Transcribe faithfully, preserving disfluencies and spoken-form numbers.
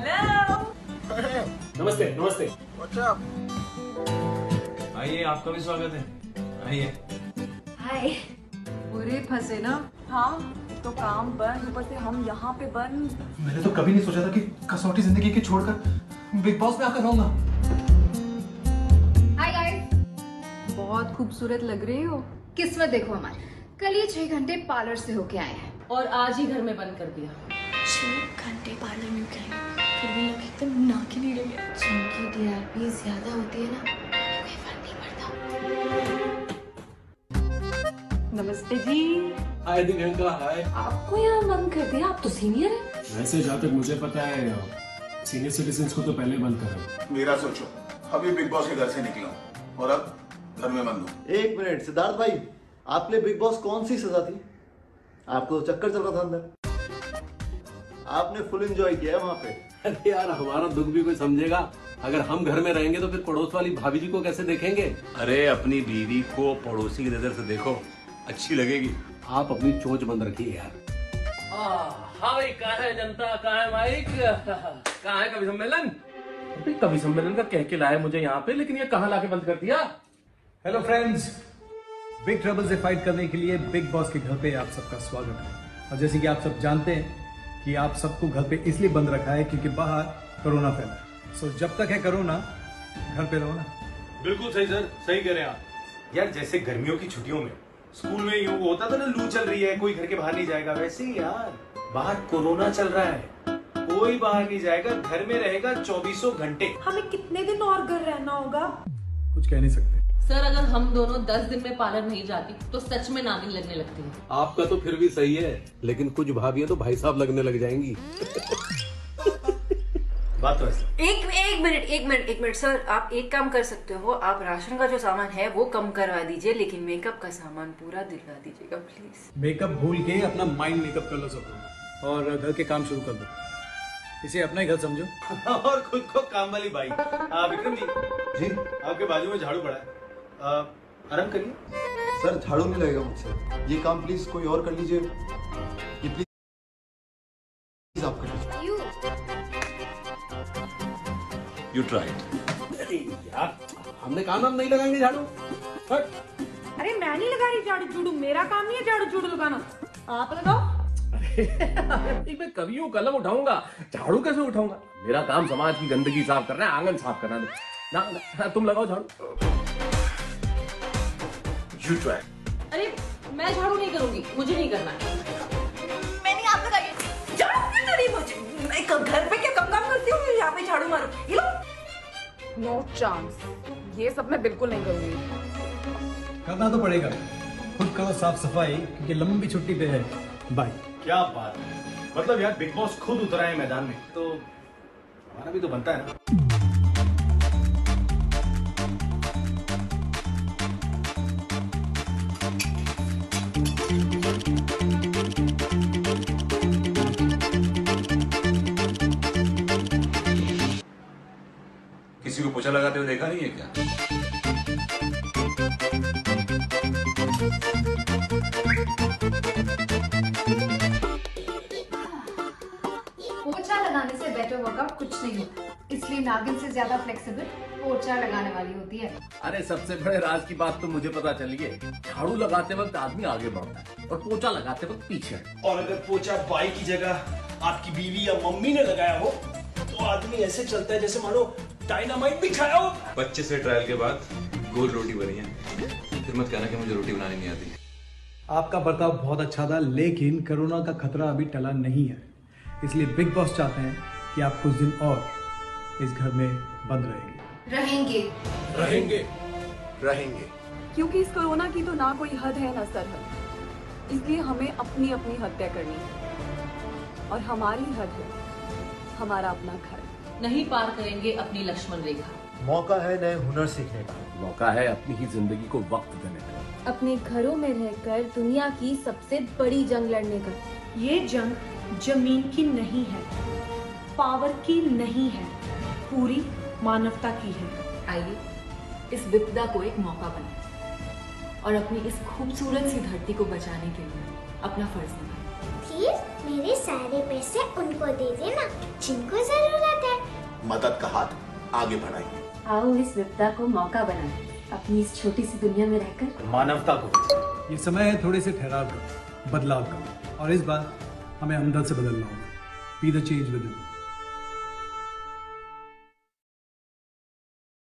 Hello. नमस्ते नमस्ते। अच्छा आइए, आपका भी स्वागत है। आइए। हाय। पूरे फंसे ना? हाँ, तो काम बंद, ऊपर से हम यहाँ पे बंद। मैंने तो कभी नहीं सोचा था कि कसौटी जिंदगी की छोड़कर बिग बॉस में आकर रहूंगा। Hi guys. बहुत खूबसूरत लग रही हो। किस्मत देखो हमारी, कल ये छह घंटे पार्लर से होके आए हैं और आज ही घर में बंद कर दिया। छह घंटे पार्लर में गए, फिर भी लोग एकदम नाक नहीं लगे। जिनकी टीआरपी ज्यादा होती है ना, कोई फर्क नहीं पड़ता। नमस्ते जी। हाय दिव्यांका। हाय। आपको यहाँ बंद कर दिया? आप तो सीनियर हैं। वैसे जहाँ तक मुझे पता है सीनियर सिटीजन्स को तो पहले बंद करो। मेरा सोचो, अभी बिग बॉस के घर से निकला और अब घर में बंद हूँ। एक मिनट सिद्धार्थ भाई, आपके लिए बिग बॉस कौन सी सजा थी? आपको तो चक्कर चल रहा था अंदर, आपने फुल एंजॉय किया है वहाँ पे। अरे यार, हमारा दुख भी कोई समझेगा? अगर हम घर में रहेंगे तो फिर पड़ोस वाली भाभी जी को कैसे देखेंगे? अरे अपनी बीवी को पड़ोसी की नजर से देखो, अच्छी लगेगी। आप अपनी चोंच बंद रखिए यार। हाँ भाई, कहाँ है जनता, कहाँ है माइक, कहाँ है कवि सम्मेलन? अभी कवि सम्मेलन का कह के लाया मुझे यहाँ पे, लेकिन ये कहाँ लाके बंद कर दिया? हेलो फ्रेंड्स, बिग ट्रबल से फाइट करने के लिए बिग बॉस के घर पे आप सबका स्वागत है। और जैसे कि आप सब जानते हैं कि आप सबको घर पे इसलिए बंद रखा है क्योंकि बाहर कोरोना फैला है। सो जब तक है कोरोना, घर पे रहो ना। बिल्कुल सही सर, सही कह रहे हैं आप। यार जैसे गर्मियों की छुट्टियों में स्कूल में यूं होता था ना, लू चल रही है, कोई घर के बाहर नहीं जाएगा, वैसे ही यार बाहर कोरोना चल रहा है, कोई बाहर नहीं जाएगा, घर में रहेगा चौबीसों घंटे। हमें कितने दिन और घर रहना होगा? कुछ कह नहीं सकते। सर, अगर हम दोनों दस दिन में पार्लर नहीं जाती तो सच में नानी लगने लगती है। आपका तो फिर भी सही है, लेकिन कुछ भाभियां तो भाई साहब लगने लग जाएंगी। बात तो ऐसा। एक एक मिनट एक मिनट एक मिनट सर, आप एक काम कर सकते हो, आप राशन का जो सामान है वो कम करवा दीजिए, लेकिन मेकअप का सामान पूरा दिलवा दीजिएगा प्लीज। मेकअप भूल के अपना माइंड मेकअप कर लो सब, और घर के काम शुरू कर दो। इसे अपना ही घर समझो और खुद को काम वाली बाई। आ, विक्रम जी जी आपके बाजू में झाड़ू पड़ा है, आ, आराम करिए। सर झाड़ू नहीं लगेगा मुझसे, ये काम प्लीज कोई और कर लीजिए। ये प्लीज आप कर लीजिए। You try. यार, हमने कहा ना हम नहीं लगाएंगे झाड़ू। अरे मैं नहीं लगा रही झाड़ू झूड़ू, मेरा काम नहीं है झाड़ू झूड़ू लगाना, आप लगाओ। अरे मैं कभी हूँ, कलम उठाऊंगा, झाड़ू कैसे उठाऊंगा? मेरा काम समाज की गंदगी साफ करना है, आंगन साफ करना है। ना, ना तुम लगाओ झाड़ू। You try. अरे मैं झाड़ू नहीं करूंगी, मुझे नहीं करना। मैंने आप लगाई झाड़ू क्यों कर रही मुझे? मैं घर पे क्या कम काम करती हूँ, यहाँ पे झाड़ू मारो। ये लो। नो चांस, ये सब मैं बिल्कुल नहीं करूंगी। करना तो पड़ेगा, खुद करो साफ सफाई, क्योंकि लंबी छुट्टी पे है। बाय। क्या बात है, मतलब यार बिग बॉस खुद उतरा है मैदान में, तो हमारा भी तो बनता है ना। किसी को पोछा लगाते हुए देखा नहीं है क्या? पोछा लगाने से बेटर वर्कआउट कुछ नहीं होता, इसलिए नागिन से ज्यादा फ्लेक्सिबल पोछा लगाने वाली होती है। अरे सबसे बड़े राज की बात तो मुझे पता चली है, झाड़ू लगाते वक्त आदमी आगे बढ़ता है और पोछा लगाते वक्त पीछे। और अगर पोछा बाई की जगह आपकी बीवी या मम्मी ने लगाया हो तो आदमी ऐसे चलता है जैसे मानो डायनामाइट भी खाया हो। बच्चे से ट्रायल के बाद गोल रोटी बनी है, फिर मत कहना कि मुझे रोटी बनानी नहीं आती। आपका बर्ताव बहुत अच्छा था, लेकिन कोरोना का खतरा अभी टला नहीं है, इसलिए बिग बॉस चाहते हैं कि आप कुछ दिन और इस घर में बंद रहेंगे। रहेंगे रहेंगे रहेंगे क्योंकि इस कोरोना की तो ना कोई हद है ना सरहद, इसलिए हमें अपनी अपनी हद तय करनी है, और हमारी हद है हमारा अपना घर। नहीं पार करेंगे अपनी लक्ष्मण रेखा। मौका है नए हुनर सीखने का, मौका है अपनी ही जिंदगी को वक्त देने का, अपने घरों में रहकर दुनिया की सबसे बड़ी जंग लड़ने का। ये जंग जमीन की नहीं है, पावर की नहीं है, पूरी मानवता की है। आइए इस विपदा को एक मौका बनाएं और अपनी इस खूबसूरत सी धरती को बचाने के लिए अपना फर्ज निभाएं। फिर मेरे सारे पैसे उनको दे देना जिनको जरूरत है। मदद का हाथ आगे बढ़ाइए। आओ इस विपदा को मौका बनाएं, अपनी इस छोटी सी दुनिया में रहकर मानवता को। ये समय है थोड़े से ठहराव का, बदलाव का, और इस बार हमें अंदर से बदलना होगा। Be the change with in.